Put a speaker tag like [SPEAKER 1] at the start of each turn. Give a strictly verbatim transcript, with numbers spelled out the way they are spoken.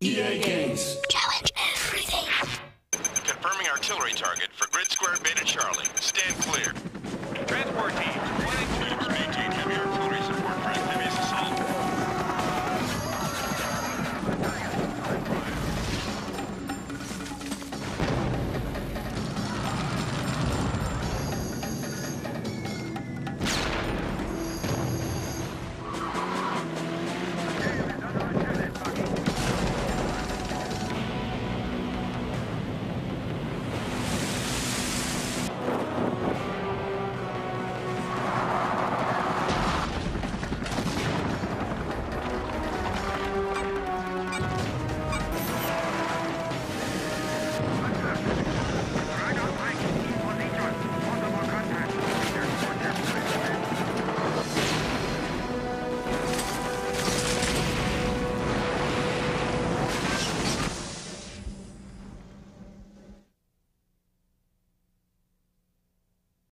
[SPEAKER 1] E A Games.
[SPEAKER 2] Challenge everything.
[SPEAKER 3] Confirming artillery target for Grid Square Beta Charlie. Stand clear.
[SPEAKER 4] Transport team.